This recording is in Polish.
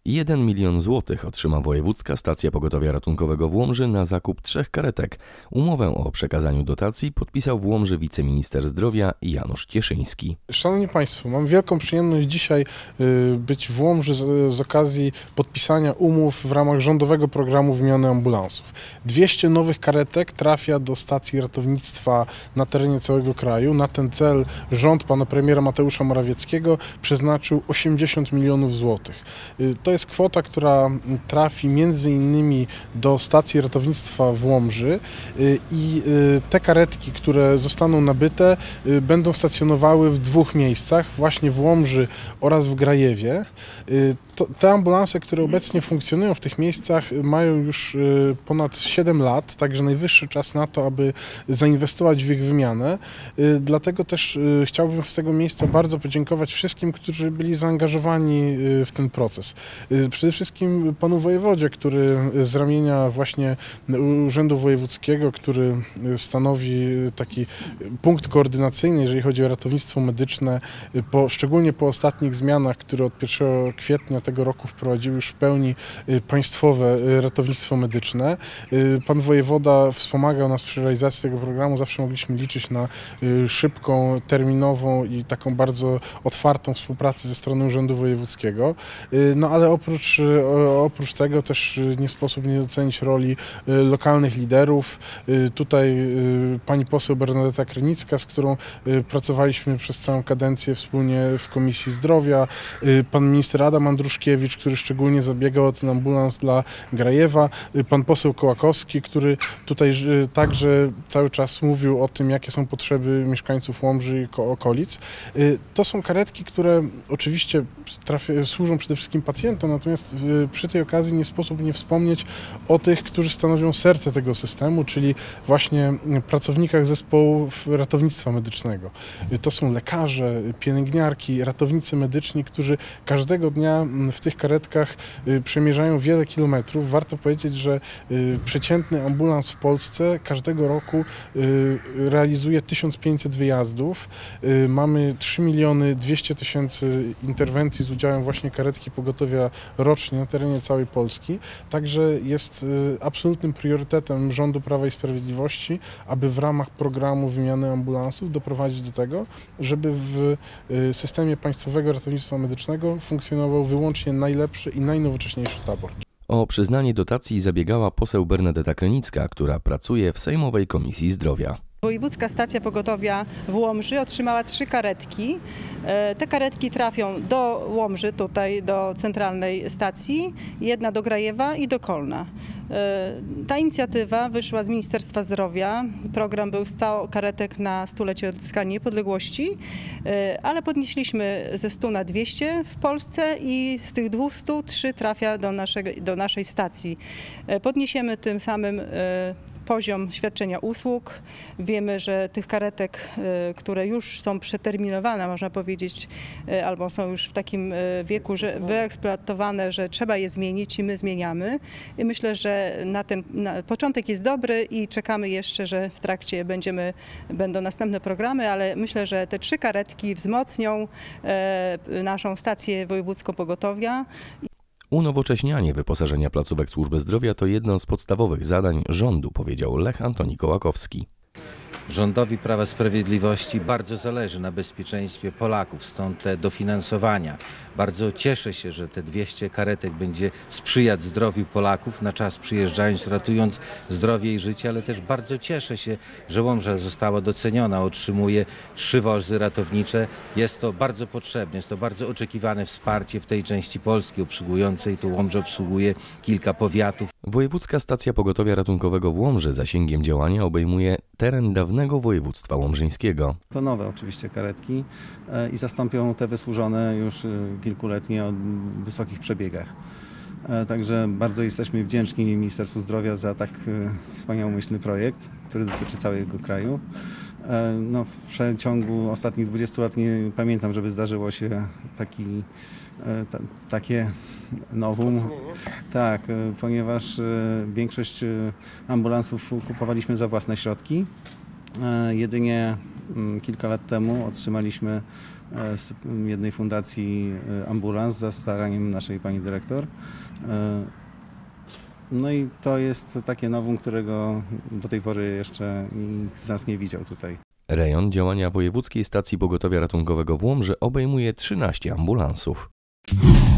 1 milion złotych otrzyma Wojewódzka Stacja Pogotowia Ratunkowego w Łomży na zakup 3 karetek. Umowę o przekazaniu dotacji podpisał w Łomży wiceminister zdrowia Janusz Cieszyński. Szanowni Państwo, mam wielką przyjemność dzisiaj być w Łomży z okazji podpisania umów w ramach rządowego programu wymiany ambulansów. 200 nowych karetek trafia do stacji ratownictwa na terenie całego kraju. Na ten cel rząd pana premiera Mateusza Morawieckiego przeznaczył 80 milionów złotych. To jest kwota, która trafi między innymi do stacji ratownictwa w Łomży i te karetki, które zostaną nabyte, będą stacjonowały w 2 miejscach, właśnie w Łomży oraz w Grajewie. Te ambulanse, które obecnie funkcjonują w tych miejscach, mają już ponad 7 lat, także najwyższy czas na to, aby zainwestować w ich wymianę. Dlatego też chciałbym z tego miejsca bardzo podziękować wszystkim, którzy byli zaangażowani w ten proces. Przede wszystkim panu wojewodzie, który z ramienia właśnie Urzędu Wojewódzkiego, który stanowi taki punkt koordynacyjny, jeżeli chodzi o ratownictwo medyczne, szczególnie po ostatnich zmianach, które od 1 kwietnia tego roku wprowadziły już w pełni państwowe ratownictwo medyczne. Pan wojewoda wspomagał nas przy realizacji tego programu. Zawsze mogliśmy liczyć na szybką, terminową i taką bardzo otwartą współpracę ze strony Urzędu Wojewódzkiego. No ale oprócz tego też nie sposób nie docenić roli lokalnych liderów. Tutaj pani poseł Bernadeta Krynicka, z którą pracowaliśmy przez całą kadencję wspólnie w Komisji Zdrowia, pan minister Adam Andruszkiewicz, który szczególnie zabiegał o ten ambulans dla Grajewa, pan poseł Kołakowski, który tutaj także cały czas mówił o tym, jakie są potrzeby mieszkańców Łomży i okolic. To są karetki, które oczywiście służą przede wszystkim pacjentom, natomiast przy tej okazji nie sposób nie wspomnieć o tych, którzy stanowią serce tego systemu, czyli właśnie pracownikach zespołów ratownictwa medycznego. To są lekarze, pielęgniarki, ratownicy medyczni, którzy każdego dnia w tych karetkach przemierzają wiele kilometrów. Warto powiedzieć, że przeciętny ambulans w Polsce każdego roku realizuje 1500 wyjazdów. Mamy 3 200 000 interwencji z udziałem właśnie karetki pogotowia rocznie na terenie całej Polski. Także jest absolutnym priorytetem rządu Prawa i Sprawiedliwości, aby w ramach programu wymiany ambulansów doprowadzić do tego, żeby w systemie państwowego ratownictwa medycznego funkcjonował wyłącznie najlepszy i najnowocześniejszy tabor. O przyznanie dotacji zabiegała poseł Bernadeta Krynicka, która pracuje w Sejmowej Komisji Zdrowia. Wojewódzka Stacja Pogotowia w Łomży otrzymała 3 karetki. Te karetki trafią do Łomży, tutaj do centralnej stacji, 1 do Grajewa i do Kolna. Ta inicjatywa wyszła z Ministerstwa Zdrowia. Program był 100 karetek na 100-lecie odzyskania niepodległości, ale podnieśliśmy ze 100 na 200 w Polsce i z tych 200 3 trafia do naszej stacji. Podniesiemy tym samym poziom świadczenia usług. Wiemy, że tych karetek, które już są przeterminowane, można powiedzieć, albo są już w takim wieku, że wyeksploatowane, że trzeba je zmienić i my zmieniamy. I myślę, że początek jest dobry i czekamy jeszcze, że w trakcie będą następne programy, ale myślę, że te 3 karetki wzmocnią naszą stację wojewódzką pogotowia. Unowocześnianie wyposażenia placówek służby zdrowia to jedno z podstawowych zadań rządu, powiedział Lech Antoni Kołakowski. Rządowi Prawa i Sprawiedliwości bardzo zależy na bezpieczeństwie Polaków, stąd te dofinansowania. Bardzo cieszę się, że te 200 karetek będzie sprzyjać zdrowiu Polaków, na czas przyjeżdżając, ratując zdrowie i życie, ale też bardzo cieszę się, że Łomża została doceniona, otrzymuje 3 wozy ratownicze. Jest to bardzo potrzebne, jest to bardzo oczekiwane wsparcie w tej części Polski obsługującej. Tu Łomża obsługuje kilka powiatów. Wojewódzka Stacja Pogotowia Ratunkowego w Łomży zasięgiem działania obejmuje teren dawnego województwa łomżyńskiego. To nowe oczywiście karetki i zastąpią te wysłużone już kilkuletnie o wysokich przebiegach. Także bardzo jesteśmy wdzięczni Ministerstwu Zdrowia za tak wspaniałomyślny projekt, który dotyczy całego kraju. No, w przeciągu ostatnich 20 lat nie pamiętam, żeby zdarzyło się takie nowum. Tak, ponieważ większość ambulansów kupowaliśmy za własne środki. Jedynie kilka lat temu otrzymaliśmy z jednej fundacji ambulans za staraniem naszej pani dyrektor. No i to jest takie novum, którego do tej pory jeszcze nikt z nas nie widział tutaj. Rejon działania Wojewódzkiej Stacji Pogotowia Ratunkowego w Łomży obejmuje 13 ambulansów.